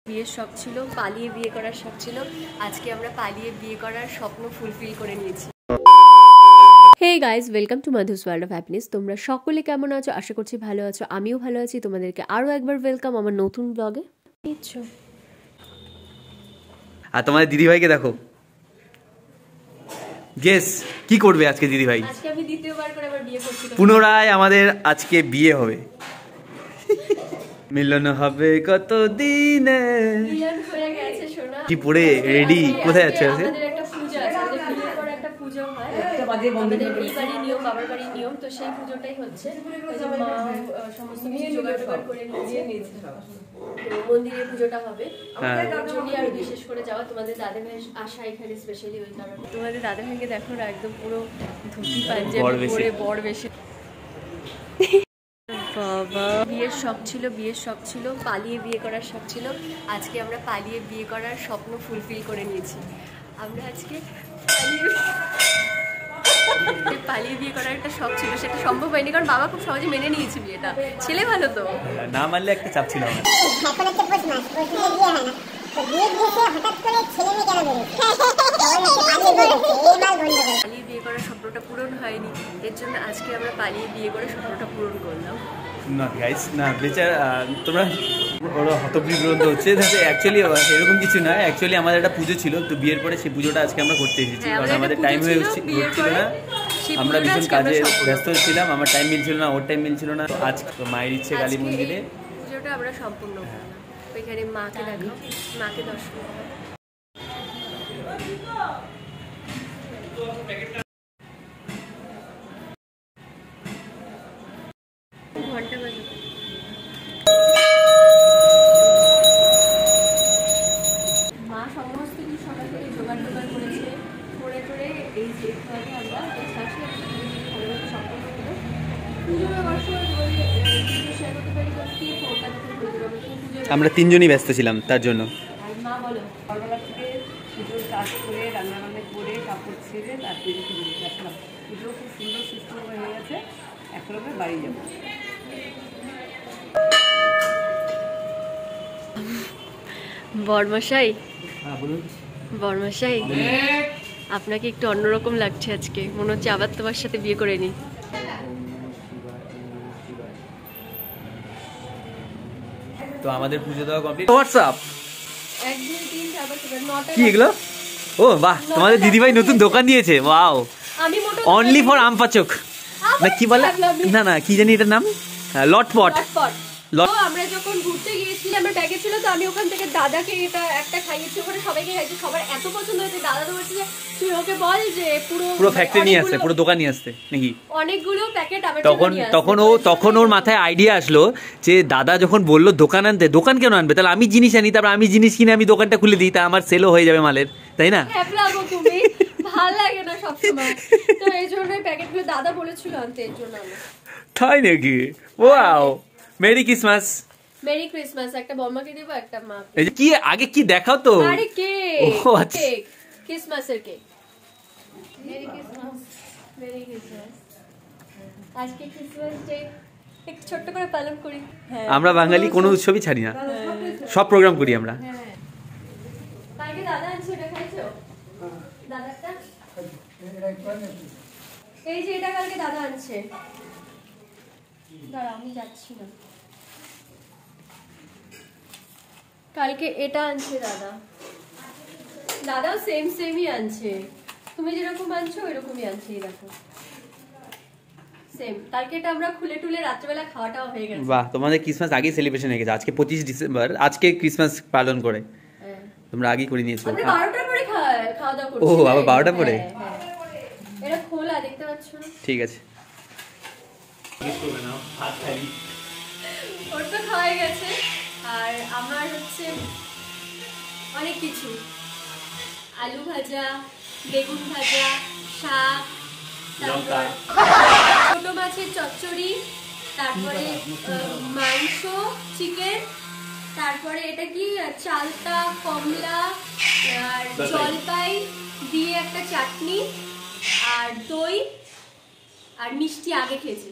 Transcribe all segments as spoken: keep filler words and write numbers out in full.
বিয়ের শখ ছিল, পালিয়ে বিয়ে করার শখ ছিল। আজকে আমরা পালিয়ে বিয়ে করার স্বপ্ন ফুলফিল করে নিয়েছি। Hey guys, welcome to Madhu's world of happiness. তোমরা সকলে কেমন আছো? আশা করছি ভালো আছো, আমিও ভালো আছি। তোমাদেরকে আরও একবার ওয়েলকাম আমার নতুন ব্লগে। আর তোমাদের দিদিভাইকে দেখো, গেস কি করবে আজকে দিদিভাই? আজকে আমি দ্বিতীয়বার করে আবার বিয়ে করছি। পুনরায় আমাদের আজকে বিয়ে হবে। মিলন হবে কত দিনে। মিলন হয়ে গেছে সোনা। কি পরে রেডি? কোথায় যাচ্ছে? আমাদের একটা পূজা আছে, আমাদের বিয়ের পর একটা পূজা হয়। আমাদের এই বাড়ির নিয়ম, বাবার বাড়ির নিয়ম, তো সেই পুজোটাই হচ্ছে। ওই যে মা সমস্ত কিছু জোগাড় টোগাড় করে নিয়ে নিয়েছে। মন্দিরে পুজোটা হবে। জন্য আর বিশেষ করে যাওয়া, তোমাদের দাদা ভাই আসা এখানে স্পেশালি ওই কারণে। তোমাদের দাদা ভাইকে দেখো না, একদম পুরো ধুতি পাঞ্জাবি পরে বড় বেশি। বাবা, বিয়ের শখ ছিল, বিয়ের শখ ছিল, পালিয়ে বিয়ে করার শখ ছিল। আজকে আমরা পালিয়ে বিয়ে করার স্বপ্ন ফুলফিল করে নিয়েছি। আমরা আজকে পালিয়ে বিয়ে করার একটা শখ ছিল, সেটা সম্ভব হয়নি কারণ বাবা খুব সহজে মেনে নিয়েছে বিয়েটা। ছেলে ভালো তো, না মানলে একটা চাপ ছিল আমার। এখন একটা প্রশ্ন আছে, প্রশ্নটা বিয়ে হয় না তো বিয়ে দিয়েছে হঠাৎ করে ছেলে মেয়ে কেন বেরোচ্ছে? পালিয়ে বিয়ে করার স্বপ্নটা পূরণ হয়নি, এর জন্য আজকে আমরা পালিয়ে বিয়ে করে স্বপ্নটা পূরণ করলাম। না গাইস, না বেচার তোমরা ওরা হতবিগ্রস্ত হচ্ছে। অ্যাকচুয়ালি এরকম কিছু না, অ্যাকচুয়ালি আমাদের একটা পুজো ছিল, তো বিয়ের পরে সেই পুজোটা আজকে আমরা করতে এসেছি। কারণ আমাদের টাইম হয়ে হচ্ছিল না, আমরা ভীষণ কাজে ব্যস্ত ছিলাম, আমার টাইম মিলছিল না, ওর টাইম মিলছিল না। আজ মায়ের ইচ্ছে কালী মন্দিরে পুজোটা আমরা সম্পূর্ণ করলাম। ওইখানে মাকে দেখাও, মাকে দর্শন করো। ঘন্টা বাজে। মা সমস্ত কিছু সকাল থেকে জোগাড় টোগাড় করেছে, করে করে এই যে আমরা সম্পূর্ণ হলো। পুজোর শেয়ার করতে পারি, আমরা তিনজনই ব্যস্ত ছিলাম তার জন্য। মা বলো, সকালবেলা থেকে পুজোর কাজ করে রান্না বান্না করে কাপড় ছেড়ে তারপরে পুজো দেখলাম পুজো খুব সুন্দর সুস্থ হয়ে গেছে। এখন আমরা বাড়ি যাব। বরমশাই, হ্যাঁ বলুন। বরমশাই, আপনাকে একটু অন্যরকম লাগছে আজকে, মনে হচ্ছে আবার তোমার সাথে বিয়ে করে নি। তো আমাদের পুজো দেওয়া কমপ্লিট। হোয়াটসঅ্যাপ এক দুই তিন চার পাঁচ ছয় নটা কি এগুলো? ও বাহ, তোমাদের দিদিভাই নতুন দোকান দিয়েছে। ওয়াও, আমি মোটো অনলি ফর আম পাচক না কি বলে, না না কি জানি এটার নাম, লটপট। তো আমরা যখন ঘুরতে গিয়েছিলাম, আমার ব্যাগে ছিল, তো আমি ওখান থেকে দাদাকে এটা একটা খাইয়েছি, ওখানে সবাইকে খাইয়েছি, সবার এত পছন্দ হয়েছে। দাদা তো বলছে যে তুই ওকে বল যে পুরো পুরো ফ্যাক্টরি নিয়ে আসতে, পুরো দোকান নিয়ে আসতে নাকি। অনেকগুলো প্যাকেট আমার তখন তখন ও তখন ওর মাথায় আইডিয়া আসলো যে দাদা যখন বললো দোকান আনতে, দোকান কেন আনবে, তাহলে আমি জিনিস আনি, তারপর আমি জিনিস কিনে আমি দোকানটা খুলে দিই, তা আমার সেলও হয়ে যাবে মালের, তাই না? তুমি ভালো লাগে না সবসময়, তো এই জন্যই প্যাকেটগুলো দাদা বলেছিল আনতে, এর জন্য আমি। তাই নাকি? Wow, merry Christmas. Merry Christmas. একটা বম্মাকে দেব, একটা মা। এই যে কি আগে কি দেখাও তো। আরে কেক, ও আচ্ছা, কেক, ক্রিসমাসের cake. Merry Christmas, merry Christmas. আজকে ক্রিসমাস ডে এক ছোট্ট করে পালন করি। আমরা বাঙালি কোনো উৎসবই ছাড়ি না, সব প্রোগ্রাম করি আমরা। কালকে দাদা আনছে, এটা খাইছো? দাদাটা এই যে এটা কালকে দাদা আনছে। দাঁড়া, আমি যাচ্ছি না। কালকে এটা আনছে দাদা, দাদাও সেম সেমই আনছে। তুমি যেরকম আনছো ওইরকমই আনছে, এই দেখো সেম। কালকে এটা আমরা খুলে টুলে রাত্রেবেলা খাওয়াটাও হয়ে গেছে। বাহ, তোমাদের ক্রিসমাস আগেই সেলিব্রেশন হয়ে গেছে। আজকে পঁচিশ ডিসেম্বর, আজকে ক্রিসমাস পালন করে তোমরা আগেই করে নিয়েছো। আমরা বারোটার পরে খাওয়া দাওয়া করছি। ও আবার বারোটা পরে? এটা খোলা, দেখতে পাচ্ছ না? ঠিক আছে, ওর তো খাওয়া গেছে। আর আমার হচ্ছে অনেক কিছু, আলু ভাজা, বেগুন ভাজা, শাক, তারপর ছোট মাছের চচ্চড়ি, তারপরে মাংস, চিকেন, তারপরে এটা কি চালতা, কমলা আর জলপাই দিয়ে একটা চাটনি, আর দই, আর মিষ্টি আগে খেয়েছি।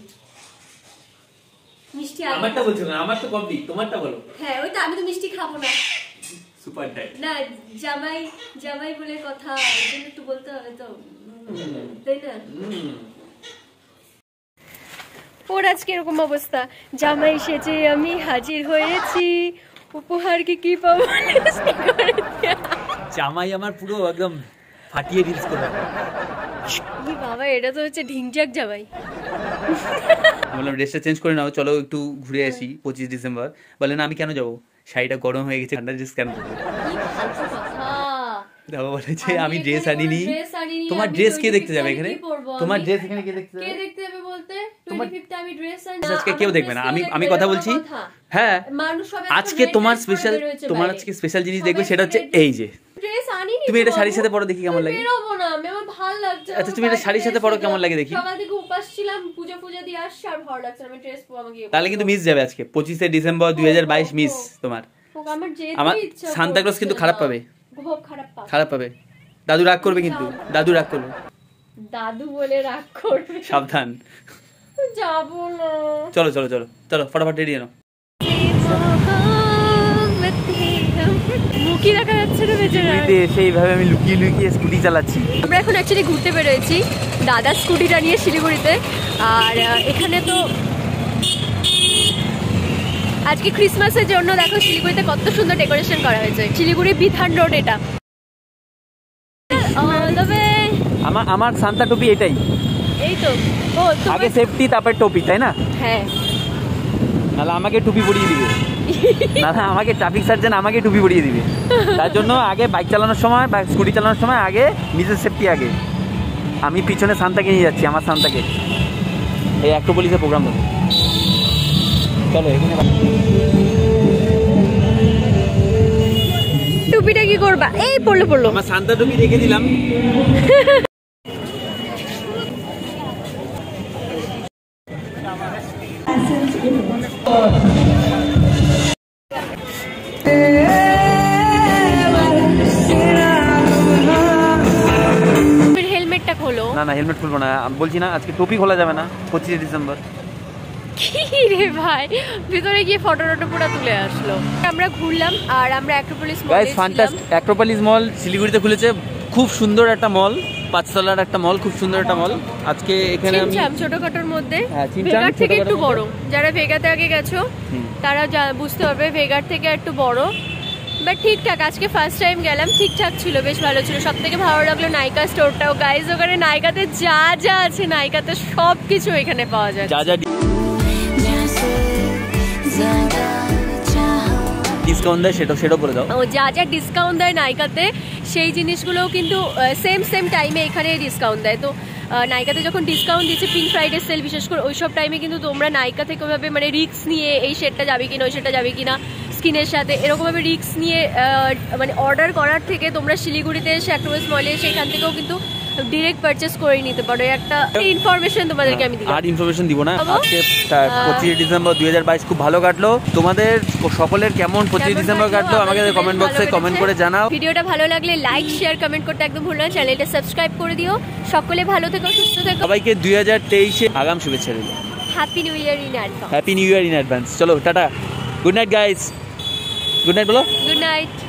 মিষ্টি আগে আমারটা বলছো না, আমার তো কমপ্লিট, তোমারটা বলো। হ্যাঁ, ওই তো আমি তো মিষ্টি খাবো না। সুপার ডাইট না জামাই জামাই বলে কথা এই জন্য একটু বলতে হবে তো তাই না ওর আজকে এরকম অবস্থা জামাই সেজে আমি হাজির হয়েছি উপহার কি কি পাবো জামাই আমার পুরো একদম ফাটিয়ে রিলস করে কি বাবা এটা তো হচ্ছে ঢিংচাক জামাই বললাম ড্রেসটা চেঞ্জ করে নাও চলো একটু ঘুরে আসি পঁচিশ ডিসেম্বর বলে না আমি কেন যাবো শাড়িটা গরম হয়ে গেছে ঠান্ডা ড্রেস কেন করবো কি ফালতু কথা দাদা বলেছে আমি ড্রেস আনিনি তোমার ড্রেস কে দেখতে যাবে এখানে তোমার ড্রেস এখানে কে দেখতে কে যাবে দেখতে যাবে বলতে পঁচিশে আমি ড্রেস আনি আজকে কেউ দেখবে না আমি আমি কথা বলছি হ্যাঁ আজকে তোমার স্পেশাল তোমার আজকে স্পেশাল জিনিস দেখবে সেটা হচ্ছে এই যে ড্রেস আনিনি তুমি এটা শাড়ির সাথে পরো দেখি কেমন লাগে বেরোবো না আমি আমার ভালো লাগছে আচ্ছা তুমি এটা শাড়ির সাথে পরো কেমন লাগে দেখি সকাল থেকে উপাস ছিলাম পূজা পূজা দিয়ে আসছি আর ভালো লাগছে আমি ড্রেস পরবো আমাকে তাহলে কিন্তু মিস যাবে আজকে পঁচিশে ডিসেম্বর দুই হাজার বাইশ মিস তোমার আমার যেতে আমার ইচ্ছা সান্তা ক্লজ কিন্তু খারাপ পাবে খুব খারাপ পাবে খারাপ পাবে দাদু রাগ করবে কিন্তু দাদু রাগ করবে দাদু বলে রাগ করবে সাবধান যাবো না চলো চলো চলো চলো ফটাফট রেডি হও মুখই দেখা যাচ্ছে না বেচারা সেইভাবে আমি লুকিয়ে লুকিয়ে স্কুটি চালাচ্ছি আমরা এখন অ্যাকচুয়ালি ঘুরতে বেরোয়েছি দাদার স্কুটিটা নিয়ে শিলিগুড়িতে আর এখানে তো আজকে ক্রিসমাসের জন্য দেখো শিলিগুড়িতে কত সুন্দর ডেকোরেশন করা হয়েছে শিলিগুড়ি বিধান রোড এটা আমার আমার সান্তা টুপি এটাই এই তো ও আগে সেফটি তারপর টুপি তাই না হ্যাঁ নাহলে আমাকে টুপি পরিয়ে দিবে নাহলে আমাকে ট্রাফিক সার্জন আমাকে টুপি পরিয়ে দিবে তার জন্য আগে বাইক চালানোর সময় বা স্কুটি চালানোর সময় আগে নিজের সেফটি আগে আমি পিছনে সান্তাকে নিয়ে যাচ্ছি আমার সান্তাকে এই অ্যাক্রোপলিসের প্রোগ্রাম হবে চলো এখানে টুপিটা কি করবা এই পড়লো পড়লো আমার সান্তা টুপি রেখে দিলাম হেলমেটটা খোলো না না হেলমেট খুলবো না আমি বলছি না আজকে টুপি খোলা যাবে না পঁচিশে ডিসেম্বর কি রে ভাই ভিতরে গিয়ে ফটো টটো পুরো তুলে আসলো আমরা ঘুরলাম আর আমরা অ্যাক্রোপলিস মলে গাইস ফ্যান্টাস্টিক অ্যাক্রোপলিস মল শিলিগুড়িতে খুলেছে খুব সুন্দর একটা মল পাঁচতলার একটা মল খুব সুন্দর একটা মল আজকে এখানে আমি চিমচাম ছোটখাটোর মধ্যে হ্যাঁ, চিমচাম ভেগার থেকে একটু ছোটখাটোর বড় যারা ভেগাতে আগে গেছো হুম। তারা যা- বুঝতে পারবে ভেগার থেকে একটু বড় বাট ঠিকঠাক আজকে ফার্স্ট টাইম গেলাম ঠিকঠাক ছিল বেশ ভালো ছিল সব থেকে ভালো লাগলো নাইকা স্টোরটাও গাইজ ওখানে নাইকাতে যা যা আছে নাইকাতে সব কিছু এখানে পাওয়া যায় যা যা ডিসকাউন্ট দেয় সেটা সেটাও বলে দাও ও যা যা ডিসকাউন্ট দেয় নাইকাতে সেই জিনিসগুলোও কিন্তু সেম সেম টাইমে এখানে ডিসকাউন্ট দেয় তো আহ, নাইকাতে যখন ডিসকাউন্ট দিচ্ছে পিঙ্ক ফ্রাইডে সেল বিশেষ করে ওইসব টাইমে কিন্তু তোমরা নাইকা থেকে ওইভাবে মানে রিস্ক নিয়ে এই শেডটা যাবে কিনা ওই শেডটা যাবে কিনা স্কিনের সাথে এরকমভাবে রিস্ক নিয়ে আহ, মানে অর্ডার করার থেকে তোমরা শিলিগুড়িতে এসে অ্যাক্রোপলিস মলে এসে এখান থেকেও কিন্তু ডিরেক্ট পারচেস করে নিতে পারো একটা ইনফরমেশন তোমাদেরকে আমি দিলাম আর ইনফরমেশন দিব না বাবু? আজকে পঁচিশে ডিসেম্বর দুই হাজার বাইশ খুব ভালো কাটলো তোমাদের সকলের কেমন পঁচিশে কেমন ডিসেম্বর কাটলো আমাকে আমাদের কমেন্ট বেশ বক্সে ভালো কমেন্ট কেটেছে। করে জানাও ভিডিওটা ভালো লাগলে লাইক শেয়ার কমেন্ট করতে একদম ভুলো না চ্যানেলটা সাবস্ক্রাইব করে দিও সকলে ভালো থেকো সুস্থ থেকো সবাইকে দুই হাজার তেইশে আগাম শুভেচ্ছা রইল happy new year in advance happy new year in advance চলো tata good night guys good night বলো গুড নাইট